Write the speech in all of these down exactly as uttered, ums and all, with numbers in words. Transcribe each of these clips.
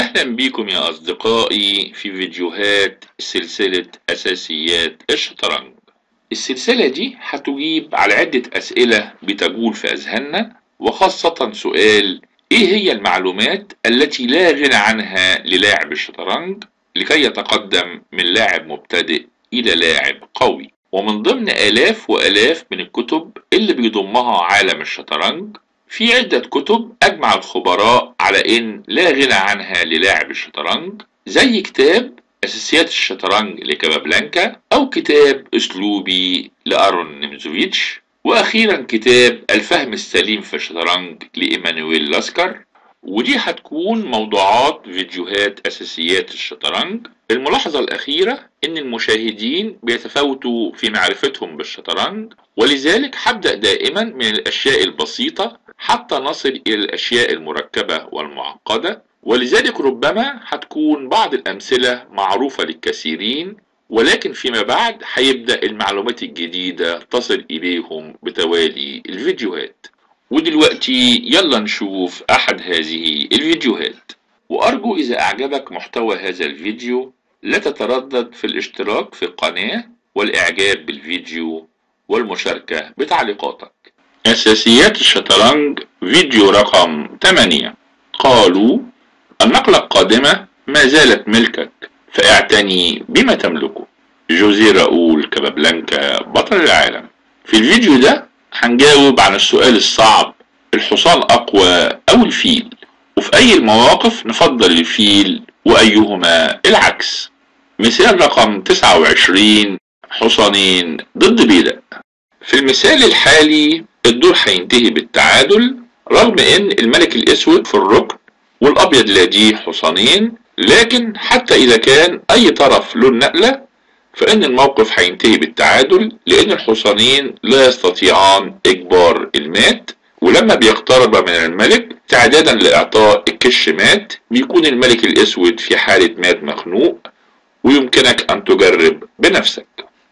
أهلا بكم يا أصدقائي في فيديوهات سلسلة أساسيات الشطرنج. السلسلة دي هتجيب على عدة أسئلة بتجول في أذهاننا، وخاصة سؤال: إيه هي المعلومات التي لا غنى عنها للاعب الشطرنج لكي يتقدم من لاعب مبتدئ إلى لاعب قوي؟ ومن ضمن آلاف وآلاف من الكتب اللي بيضمها عالم الشطرنج، في عدة كتب أجمع الخبراء على إن لا غنى عنها للاعب الشطرنج، زي كتاب أساسيات الشطرنج لكابابلانكا، أو كتاب أسلوبي لأرون نيمزوفيتش، وأخيرا كتاب الفهم السليم في الشطرنج لإيمانويل لاسكار. ودي هتكون موضوعات فيديوهات أساسيات الشطرنج. الملاحظة الأخيرة إن المشاهدين بيتفاوتوا في معرفتهم بالشطرنج، ولذلك هبدأ دائما من الأشياء البسيطة حتى نصل إلى الأشياء المركبة والمعقدة، ولذلك ربما هتكون بعض الأمثلة معروفة للكثيرين، ولكن فيما بعد هيبدأ المعلومات الجديدة تصل إليهم بتوالي الفيديوهات. ودلوقتي يلا نشوف أحد هذه الفيديوهات. وأرجو إذا أعجبك محتوى هذا الفيديو لا تتردد في الاشتراك في القناة والإعجاب بالفيديو والمشاركة بتعليقاتك. أساسيات الشطرنج فيديو رقم ثمانية. قالوا: النقلة القادمة ما زالت ملكك، فاعتني بما تملكه. جوزيه راؤول كابابلانكا بطل العالم. في الفيديو ده هنجاوب عن السؤال الصعب: الحصان أقوى أو الفيل؟ وفي أي المواقف نفضل الفيل وأيهما العكس؟ مثال رقم تسعة وعشرين: حصانين ضد بيدق. في المثال الحالي الدور هينتهي بالتعادل، رغم ان الملك الاسود في الركن والابيض لديه حصانين، لكن حتى اذا كان اي طرف له النقلة فان الموقف هينتهي بالتعادل، لان الحصانين لا يستطيعان اجبار المات. ولما بيقترب من الملك تعدادا لاعطاء الكش مات، بيكون الملك الاسود في حالة مات مخنوق، ويمكنك ان تجرب بنفسك.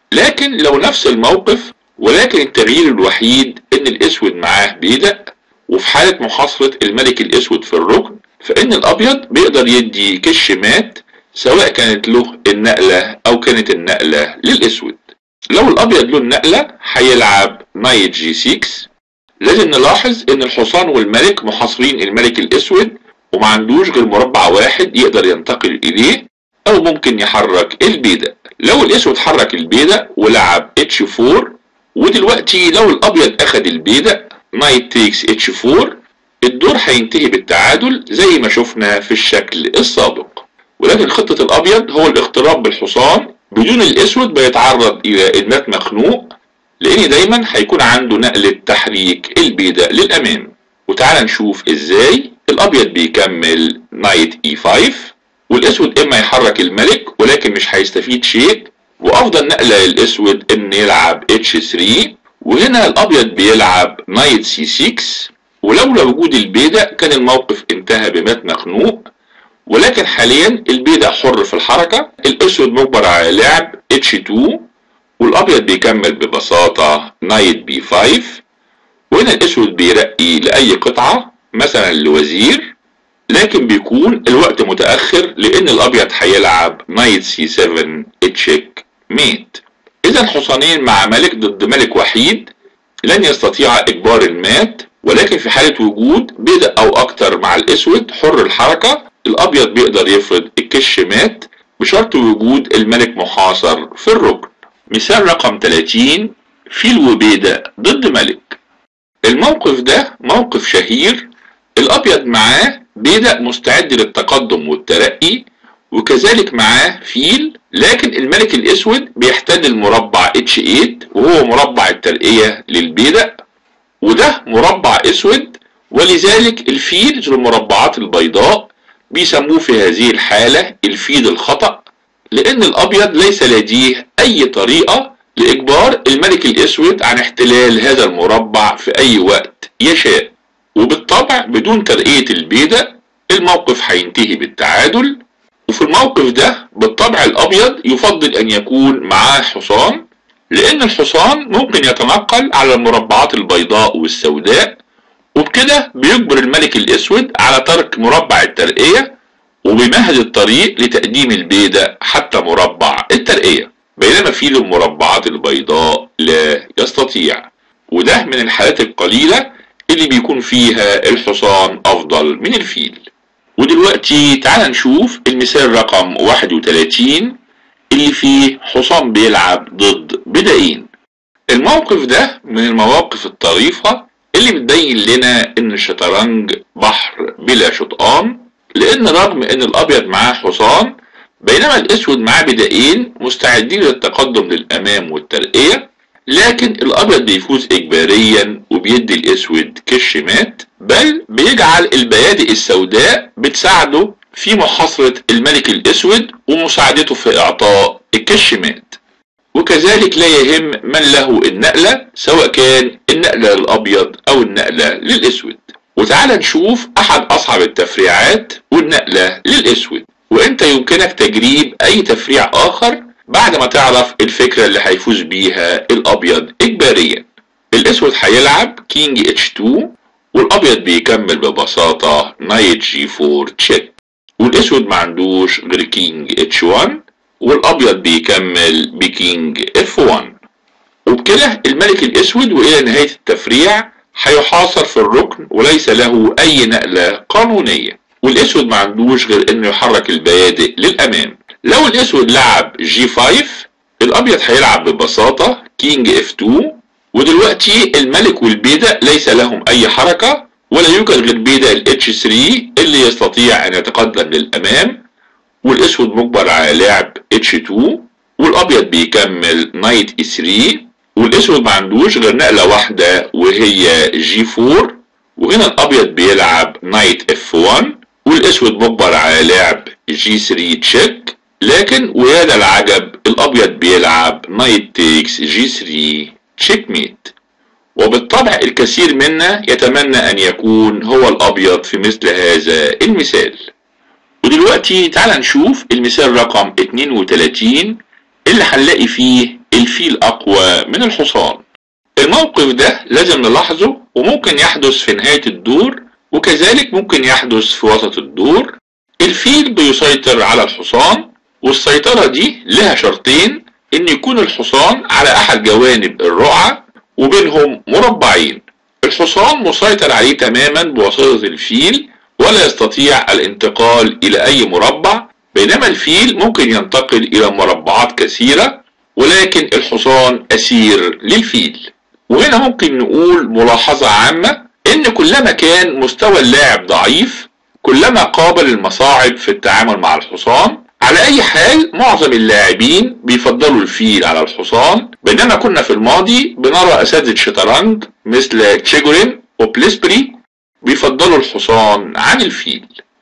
لكن لو نفس الموقف ولكن التغيير الوحيد ان الاسود معاه بيدق، وفي حالة محاصرة الملك الاسود في الركن فان الابيض بيقدر يدي كش مات، سواء كانت له النقلة او كانت النقلة للاسود. لو الابيض له النقلة هيلعب نايت جي ستة. لازم نلاحظ ان الحصان والملك محاصرين الملك الاسود، وما عندوش غير مربع واحد يقدر ينتقل اليه، او ممكن يحرك البيدق. لو الاسود حرك البيدق ولعب اتش أربعة، ودلوقتي لو الابيض اخد البيدق نايت تيكس اتش أربعة، الدور هينتهي بالتعادل زي ما شفنا في الشكل السابق. ولكن خطة الابيض هو الاقتراب بالحصان بدون الاسود بيتعرض الى المات مخنوق، لان دايما هيكون عنده نقلة تحريك البيدق للامام. وتعالى نشوف ازاي. الابيض بيكمل نايت اي خمسة، والاسود اما يحرك الملك ولكن مش هيستفيد شيء، وافضل نقلة للاسود ان يلعب اتش ثلاثة، وهنا الابيض بيلعب نايت سي ستة، ولولا وجود البيدق كان الموقف انتهى بمات مخنوق. ولكن حاليا البيدق حر في الحركة، الاسود مجبر على لعب اتش اتنين، والابيض بيكمل ببساطة نايت بي خمسة، وهنا الاسود بيرقي لاي قطعة مثلا لوزير، لكن بيكون الوقت متأخر لان الابيض هيلعب نايت سي سبعة تشيك ميت. اذا حصانين مع ملك ضد ملك وحيد لن يستطيع اجبار المات، ولكن في حالة وجود بيدق او اكتر مع الاسود حر الحركة، الابيض بيقدر يفرض الكش مات بشرط وجود الملك محاصر في الركن. مثال رقم ثلاثين: فيل وبيدق ضد ملك. الموقف ده موقف شهير، الابيض معاه بيدق مستعد للتقدم والترقي، وكذلك معاه فيل، لكن الملك الاسود بيحتل المربع اتش ثمانية وهو مربع الترقية للبيدق، وده مربع اسود، ولذلك الفيل ذو المربعات البيضاء بيسموه في هذه الحالة الفيل الخطأ، لان الابيض ليس لديه اي طريقة لاجبار الملك الاسود عن احتلال هذا المربع في اي وقت يشاء. وبالطبع بدون ترقية البيدق الموقف هينتهي بالتعادل. وفي الموقف ده بالطبع الابيض يفضل ان يكون معاه حصان، لان الحصان ممكن يتنقل على المربعات البيضاء والسوداء، وبكده بيجبر الملك الاسود على ترك مربع الترقية، وبيمهد الطريق لتقديم البيدق حتى مربع الترقية، بينما فيل المربعات البيضاء لا يستطيع. وده من الحالات القليلة اللي بيكون فيها الحصان أفضل من الفيل. ودلوقتي تعال نشوف المثال رقم واحد وتلاتين اللي فيه حصان بيلعب ضد بدائين. الموقف ده من المواقف الطريفة اللي بتبين لنا ان الشطرنج بحر بلا شطآن، لان رغم ان الابيض معاه حصان بينما الاسود معاه بدائين مستعدين للتقدم للامام والترقية، لكن الابيض بيفوز اجباريا وبيدي الاسود كش مات، بل بيجعل البيادق السوداء بتساعده في محاصرة الملك الاسود ومساعدته في اعطاء الكش مات. وكذلك لا يهم من له النقلة، سواء كان النقلة للأبيض أو النقلة للأسود. وتعال نشوف أحد أصعب التفريعات والنقلة للأسود، وإنت يمكنك تجريب أي تفريع آخر بعد ما تعرف الفكرة اللي هيفوز بيها الأبيض إجباريا. الأسود هيلعب كينج اتش اتنين، والأبيض بيكمل ببساطة نايت جي فور تشيك، والأسود ما عندوش غير كينج اتش واحد، والابيض بيكمل بكينج اف واحد. وبكده الملك الاسود والى نهاية التفريع هيحاصر في الركن وليس له اي نقلة قانونية، والاسود ما عندوش غير انه يحرك البيادق للامام. لو الاسود لعب جي خمسة الابيض هيلعب ببساطة كينج اف اتنين، ودلوقتي الملك والبيدق ليس لهم اي حركة ولا يوجد غير بيدق الاتش تلاتة اللي يستطيع ان يتقدم للامام، والاسود مجبر على لعب اتش اتنين، والابيض بيكمل نايت اي تلاتة، والاسود ما عندوش غير نقلة واحدة وهي جي اربعة، وهنا الابيض بيلعب نايت اف واحد، والاسود مجبر على لعب جي تلاتة تشيك، لكن ويا العجب الابيض بيلعب نايت تيكس جي تلاتة تشيك ميت. وبالطبع الكثير منا يتمنى ان يكون هو الابيض في مثل هذا المثال. ودلوقتي تعال نشوف المثال رقم اتنين وتلاتين اللي هنلاقي فيه الفيل اقوى من الحصان. الموقف ده لازم نلاحظه، وممكن يحدث في نهاية الدور وكذلك ممكن يحدث في وسط الدور. الفيل بيسيطر على الحصان، والسيطرة دي لها شرطين: ان يكون الحصان على احد جوانب الرقعة وبينهم مربعين. الحصان مسيطر عليه تماما بواسطة الفيل ولا يستطيع الانتقال الى اي مربع، بينما الفيل ممكن ينتقل الى مربعات كثيرة، ولكن الحصان اسير للفيل. وهنا ممكن نقول ملاحظة عامة ان كلما كان مستوى اللاعب ضعيف كلما قابل المصاعب في التعامل مع الحصان. على اي حال معظم اللاعبين بيفضلوا الفيل على الحصان، بينما كنا في الماضي بنرى اساتذة شطرنج مثل تشيجورين وبليسبري بيفضلوا الحصان عن الفيل.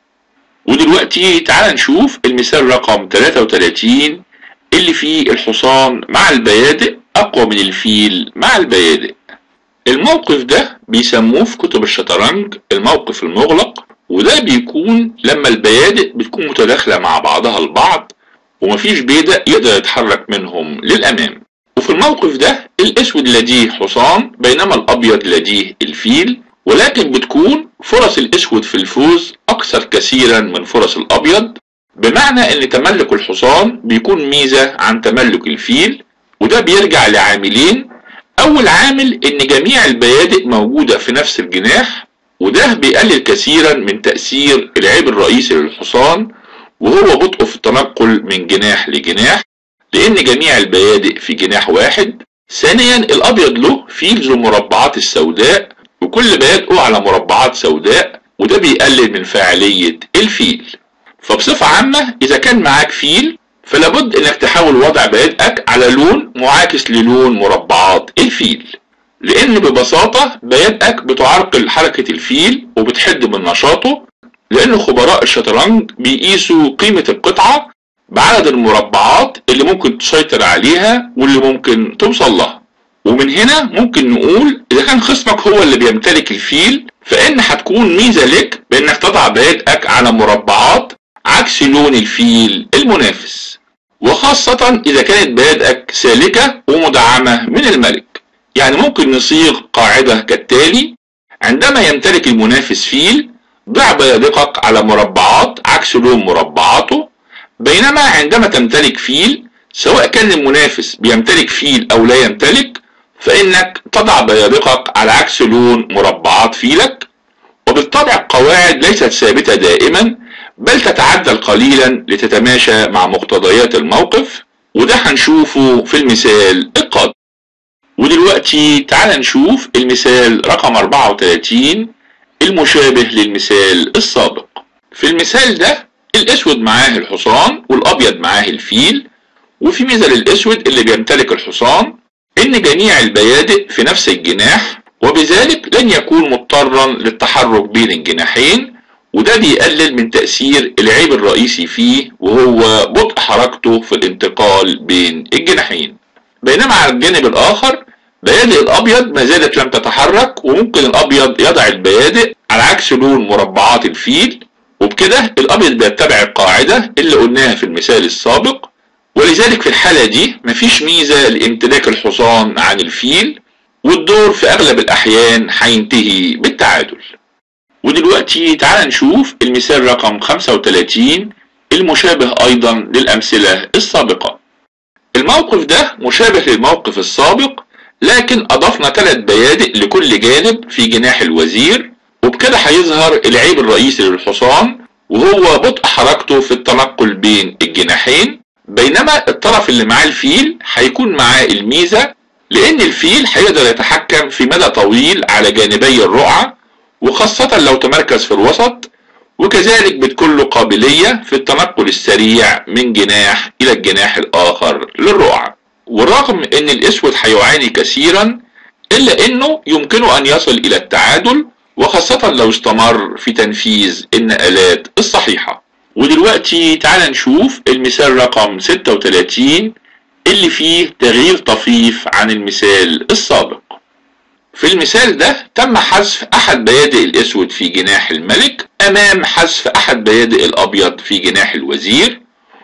ودلوقتي تعال نشوف المثال رقم تلاتة وتلاتين اللي فيه الحصان مع البيادق اقوى من الفيل مع البيادق. الموقف ده بيسموه في كتب الشطرنج الموقف المغلق، وده بيكون لما البيادق بتكون متداخلة مع بعضها البعض ومفيش بيدق يقدر يتحرك منهم للامام. وفي الموقف ده الاسود لديه حصان بينما الابيض لديه الفيل، ولكن بتكون فرص الاسود في الفوز اكثر كثيرا من فرص الابيض، بمعنى ان تملك الحصان بيكون ميزة عن تملك الفيل. وده بيرجع لعاملين: اول عامل ان جميع البيادق موجودة في نفس الجناح، وده بيقلل كثيرا من تأثير العيب الرئيسي للحصان وهو بطء في التنقل من جناح لجناح، لان جميع البيادق في جناح واحد. ثانيا الابيض له فيلز المربعات السوداء وكل بيادقه على مربعات سوداء، وده بيقلل من فاعلية الفيل. فبصفة عامة اذا كان معاك فيل فلابد انك تحاول وضع بيادقك على لون معاكس للون مربعات الفيل، لان ببساطة بيادقك بتعرقل حركة الفيل وبتحد من نشاطه، لان خبراء الشطرنج بيقيسوا قيمة القطعة بعدد المربعات اللي ممكن تسيطر عليها واللي ممكن توصل لها. ومن هنا ممكن نقول اذا كان خصمك هو اللي بيمتلك الفيل فان هتكون ميزة لك بانك تضع بيادقك على مربعات عكس لون الفيل المنافس، وخاصة اذا كانت بيادقك سالكة ومدعمة من الملك. يعني ممكن نصيغ قاعدة كالتالي: عندما يمتلك المنافس فيل ضع بيادقك على مربعات عكس لون مربعاته. بينما عندما تمتلك فيل، سواء كان المنافس بيمتلك فيل او لا يمتلك، فانك تضع بيادقك على عكس لون مربعات فيلك. وبالطبع القواعد ليست ثابتة دائما، بل تتعدل قليلا لتتماشى مع مقتضيات الموقف، وده هنشوفه في المثال القادم. ودلوقتي تعال نشوف المثال رقم أربعة وثلاثين المشابه للمثال السابق. في المثال ده الاسود معاه الحصان والابيض معاه الفيل، وفي ميزة للاسود اللي بيمتلك الحصان ان جميع البيادق في نفس الجناح، وبذلك لن يكون مضطرا للتحرك بين الجناحين، وده بيقلل من تأثير العيب الرئيسي فيه وهو بطء حركته في الانتقال بين الجناحين. بينما على الجانب الاخر بيادق الابيض ما زالت لم تتحرك، وممكن الابيض يضع البيادق على عكس لون مربعات الفيل، وبكده الابيض بيتبع القاعدة اللي قلناها في المثال السابق. ولذلك في الحالة دي مفيش ميزة لامتلاك الحصان عن الفيل، والدور في اغلب الاحيان هينتهي بالتعادل. ودلوقتي تعال نشوف المثال رقم خمسة وثلاثين المشابه ايضا للامثلة السابقة. الموقف ده مشابه للموقف السابق، لكن اضفنا ثلاث بيادق لكل جانب في جناح الوزير، وبكده هيظهر العيب الرئيسي للحصان وهو بطء حركته في التنقل بين الجناحين. بينما الطرف اللي معاه الفيل هيكون معاه الميزة، لان الفيل هيقدر يتحكم في مدى طويل على جانبي الرقعة، وخاصة لو تمركز في الوسط، وكذلك بتكون له قابلية في التنقل السريع من جناح الى الجناح الاخر للرقعة. ورغم ان الاسود هيعاني كثيرا، الا انه يمكنه ان يصل الى التعادل، وخاصة لو استمر في تنفيذ النقلات الصحيحة. ودلوقتي تعال نشوف المثال رقم ستة وثلاثين اللي فيه تغيير طفيف عن المثال السابق. في المثال ده تم حذف احد بيادق الاسود في جناح الملك امام حذف احد بيادق الابيض في جناح الوزير،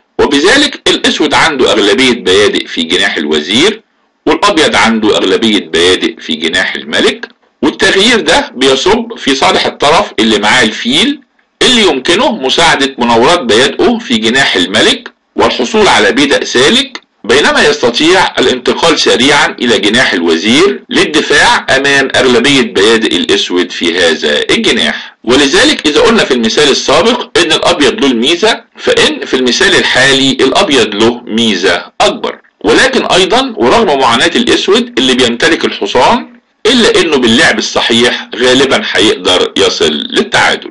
وبذلك الاسود عنده اغلبية بيادق في جناح الوزير، والابيض عنده اغلبية بيادق في جناح الملك. والتغيير ده بيصب في صالح الطرف اللي معاه الفيل، اللي يمكنه مساعدة مناورات بيادقه في جناح الملك والحصول على بدء سالك، بينما يستطيع الانتقال سريعا الى جناح الوزير للدفاع امام اغلبية بيادق الاسود في هذا الجناح. ولذلك اذا قلنا في المثال السابق ان الابيض له الميزة، فان في المثال الحالي الابيض له ميزة اكبر. ولكن ايضا ورغم معاناة الاسود اللي بيمتلك الحصان، الا انه باللعب الصحيح غالبا هيقدر يصل للتعادل.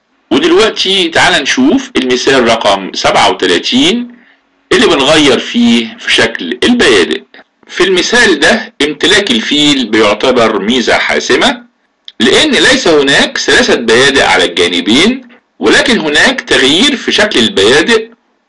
ودلوقتي تعال نشوف المثال رقم سبعة وثلاثين اللي بنغير فيه في شكل البيادق. في المثال ده امتلاك الفيل بيعتبر ميزة حاسمة، لان ليس هناك ثلاثة بيادق على الجانبين، ولكن هناك تغيير في شكل البيادق،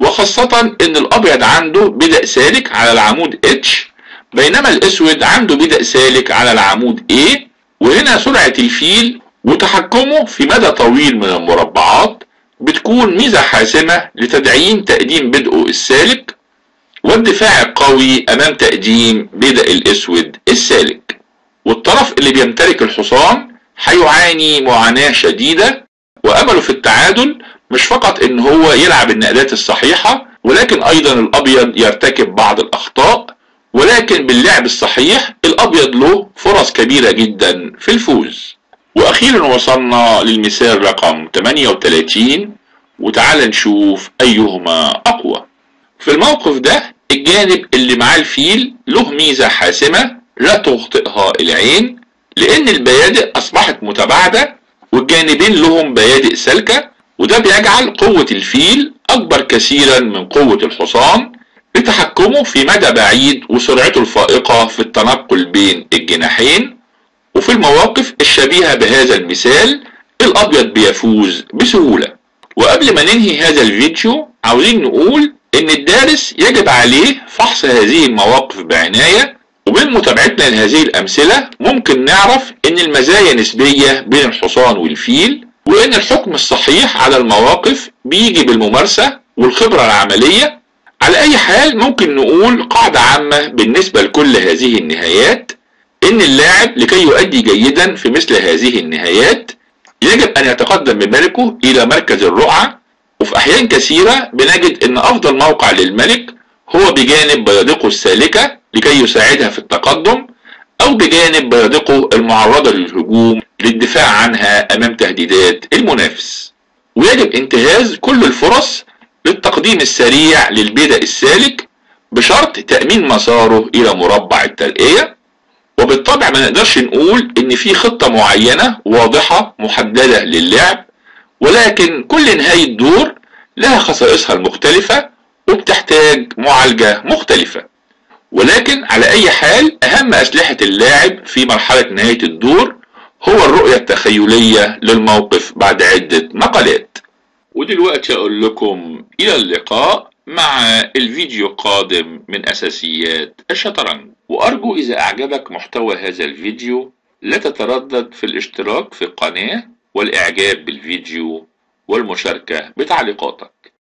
وخاصة ان الابيض عنده بدء سالك على العمود H، بينما الاسود عنده بدء سالك على العمود A. وهنا سرعة الفيل وتحكمه في مدى طويل من المربعات بتكون ميزة حاسمة لتدعيم تقديم بدءه السالك، والدفاع القوي امام تقديم بدء الاسود السالك. والطرف اللي بيمتلك الحصان هيعاني معاناة شديدة، وامله في التعادل مش فقط ان هو يلعب النقلات الصحيحة، ولكن ايضا الابيض يرتكب بعض الاخطاء. ولكن باللعب الصحيح الابيض له فرص كبيرة جدا في الفوز. واخيرا وصلنا للمثال رقم ثمانية وثلاثين، وتعال نشوف ايهما اقوى. في الموقف ده الجانب اللي معاه الفيل له ميزة حاسمة لا تخطئها العين، لان البيادق اصبحت متباعدة والجانبين لهم بيادق سالكة، وده بيجعل قوة الفيل اكبر كثيرا من قوة الحصان لتحكمه في مدى بعيد وسرعته الفائقة في التنقل بين الجناحين. وفي المواقف الشبيهة بهذا المثال الابيض بيفوز بسهولة. وقبل ما ننهي هذا الفيديو عاوزين نقول ان الدارس يجب عليه فحص هذه المواقف بعناية، ومن متابعتنا لهذه الامثلة ممكن نعرف ان المزايا نسبية بين الحصان والفيل، وان الحكم الصحيح على المواقف بيجي بالممارسة والخبرة العملية. على اي حال ممكن نقول قاعدة عامة بالنسبة لكل هذه النهايات، ان اللاعب لكي يؤدي جيدا في مثل هذه النهايات يجب ان يتقدم بملكه الى مركز الرقعة، وفي أحيان كثيرة بنجد أن أفضل موقع للملك هو بجانب بيادقه السالكة لكي يساعدها في التقدم، أو بجانب بيادقه المعرضة للهجوم للدفاع عنها أمام تهديدات المنافس. ويجب انتهاز كل الفرص للتقديم السريع للبيدق السالك بشرط تأمين مساره إلى مربع الترقية. وبالطبع ما نقدرش نقول إن في خطة معينة واضحة محددة للعب، ولكن كل نهاية دور لها خصائصها المختلفة وبتحتاج معالجة مختلفة. ولكن على أي حال أهم أسلحة اللاعب في مرحلة نهاية الدور هو الرؤية التخيلية للموقف بعد عدة نقلات. ودلوقتي أقول لكم إلى اللقاء مع الفيديو القادم من أساسيات الشطرنج. وأرجو إذا أعجبك محتوى هذا الفيديو لا تتردد في الاشتراك في القناة والإعجاب بالفيديو والمشاركة بتعليقاتك.